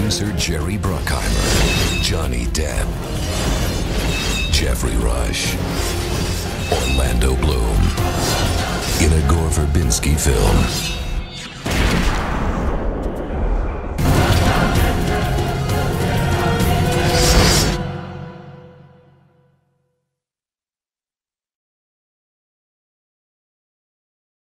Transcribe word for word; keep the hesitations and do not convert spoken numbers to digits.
Officer Jerry Bruckheimer, Johnny Depp, Jeffrey Rush, Orlando Bloom in a Gore Verbinski film.